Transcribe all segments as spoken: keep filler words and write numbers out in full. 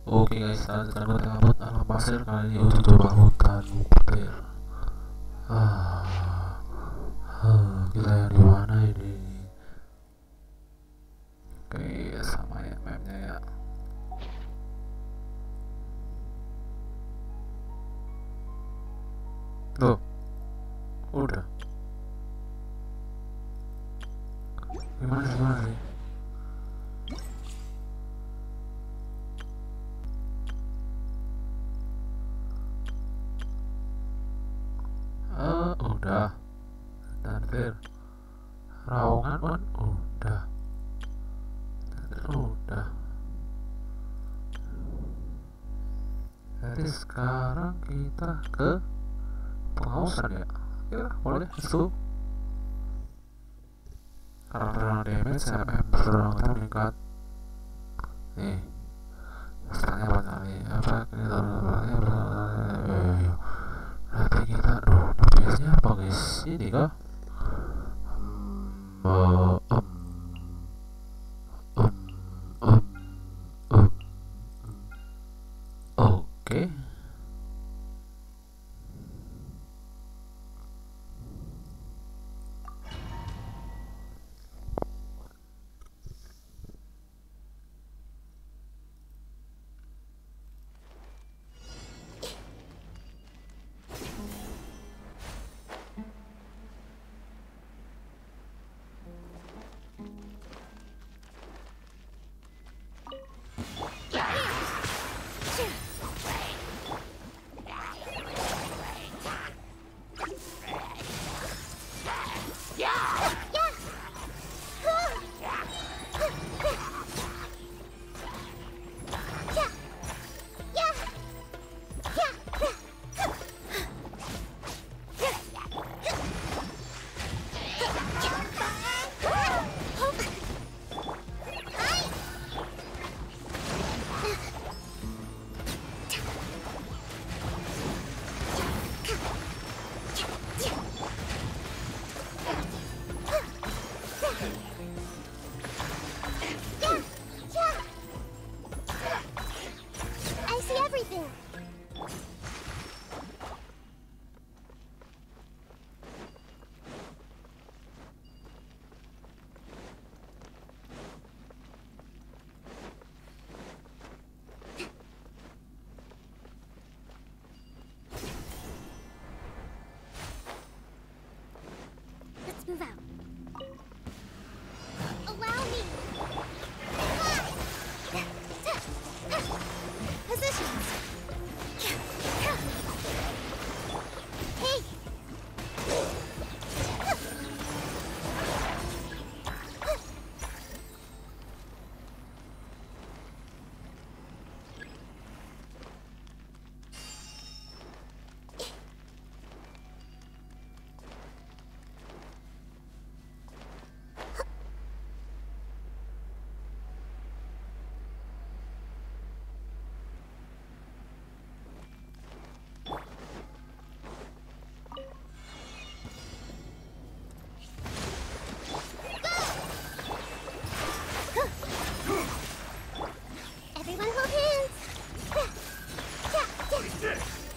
Oke guys, lanjutkan ke kabut alam pasir kali ini uji coba hutan buktir. Ah, ah, kita yang di mana ini? Oke, sama ya mapnya ya. Tuh, udah. Gimana gimana sih? Ah, udah. Nanti raungan kan udah. Udah. Jadi sekarang kita ke penghausan ya. Ya boleh, let's go. Karakter damage M M berserang kita meningkat. Nih, misalnya apa kali? Apa kita berarti kita, aduh, D P S-nya apa guys? Ini kah? Hmm, um, um, um, um, um. Oke. I see everything. Let's move out. Allow me. Positions. Hey. Everyone hold hands. Yeah, yeah.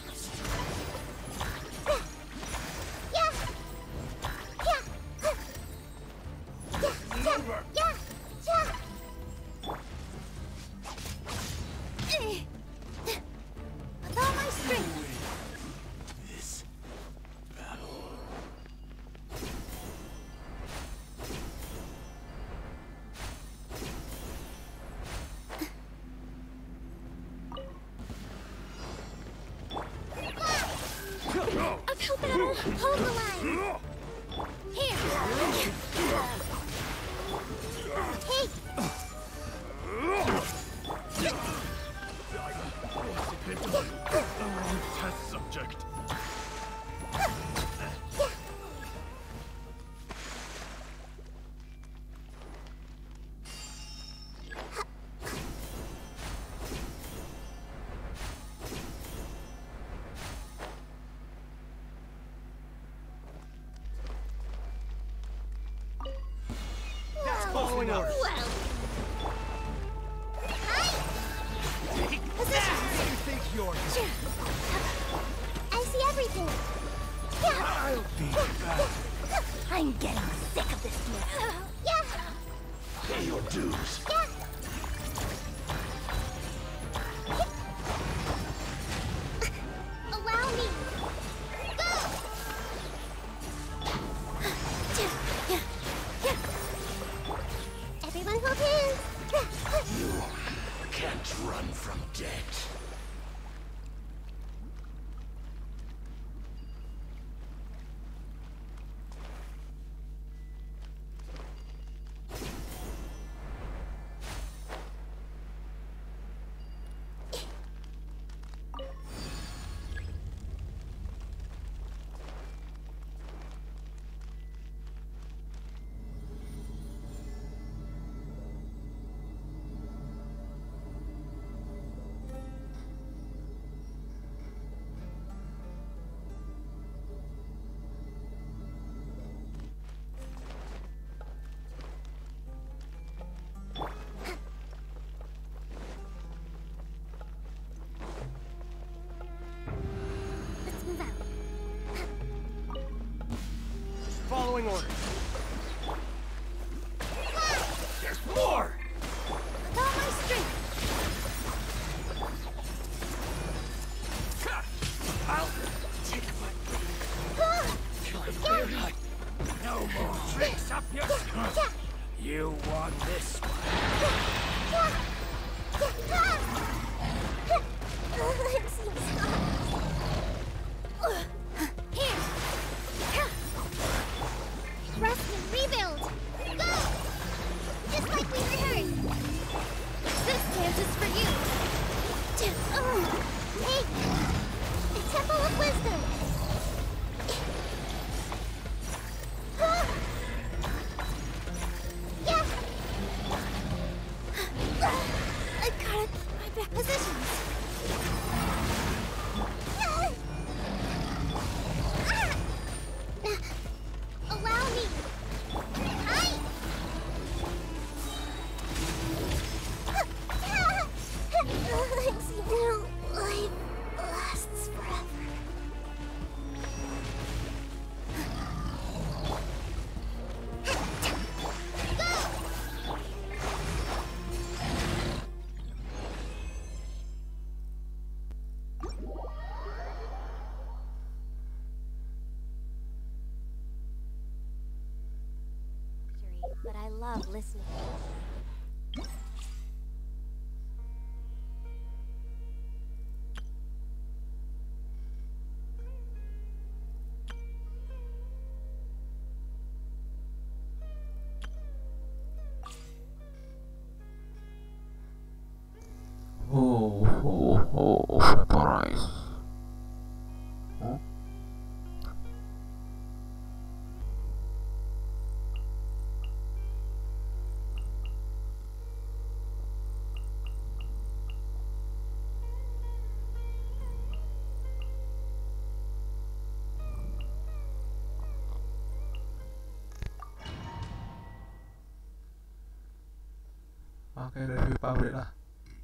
Yeah. Yeah. Yeah, yeah, yeah. With all my strength. This battle. Uphill battle. Hold the line. Here. Hey. Test subject. Well. Hi. I'm getting sick of this mess. Yeah. Pay your dues. Yeah. Allow me. Go. Everyone hold hands. You can't run from death. Let's move out. Following orders. There's more! With all my strength. I'll take my Ah! till I'm very high. No more tricks up your skirt. Yeah. You won this one. Here! Rest and rebuild! Go! Just like we rehearsed! This dance is for you! Um, Take the Temple of Wisdom! Yeah! I gotta keep my back positions! Allow me! I... Until life lasts forever. But I love listening. Oh, oh, oh, vaporize. Huh? Oke, review pabrik lah.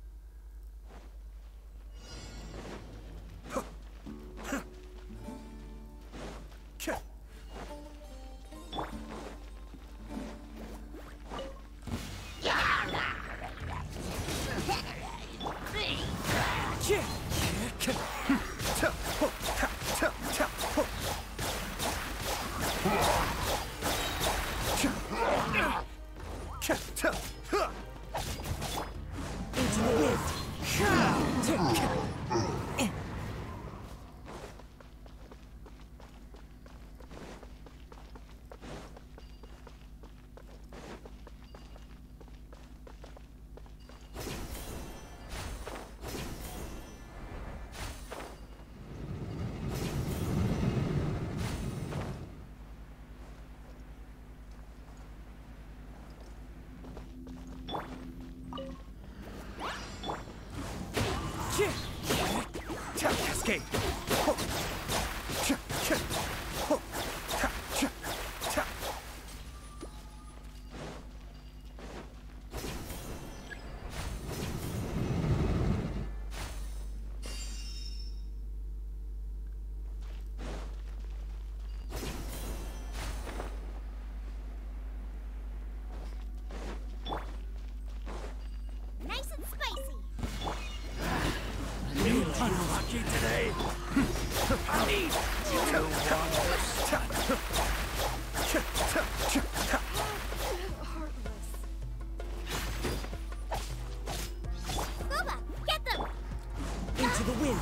Cascade. Boba, get them! Into the wind.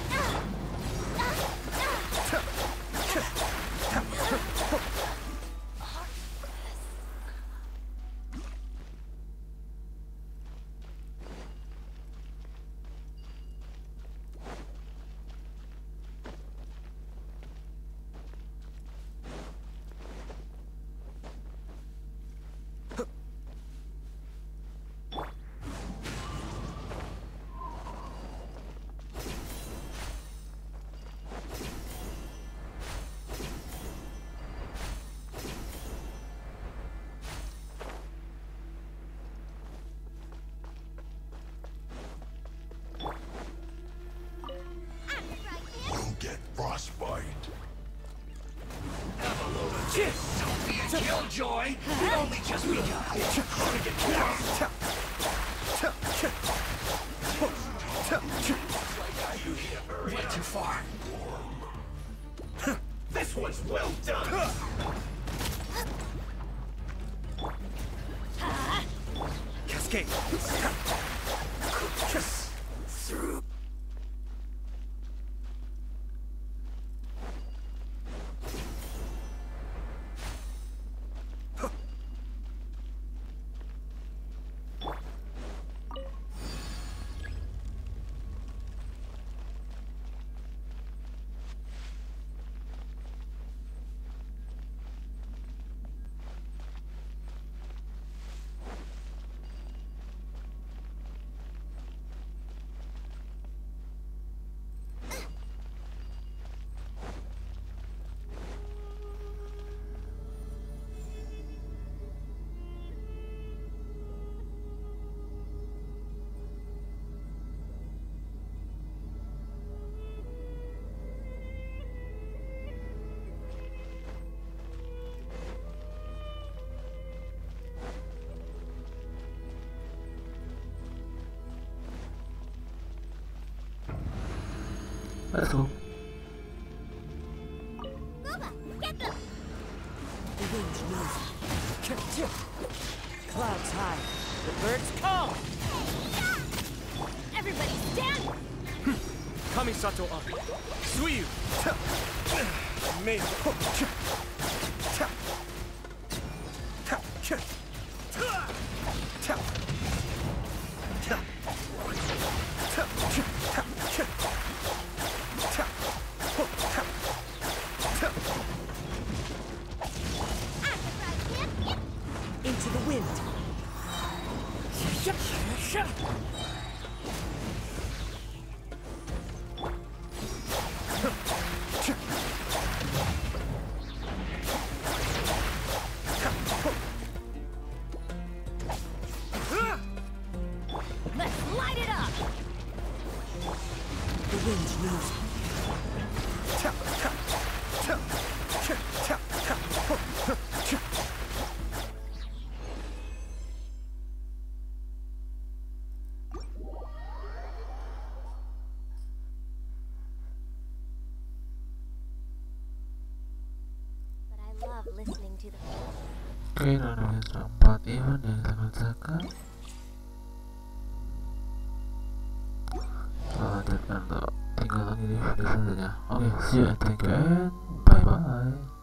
Get frostbite. Killjoy! We've only just begun. Went too far. This one's well done. Cascade. Through. Let's go. Boba, get them! The wind knows it. Clouds high. The birds call. Everybody stand! Kamisato up. Suiyu. Made it. Into the wind. Let's light it up! The wind knows it. But I love listening to the Oke, dan empat event yang kita kerjakan. Kita lanjutkan untuk tinggal lagi di video selanjutnya. Oke, see you and thank you and bye bye.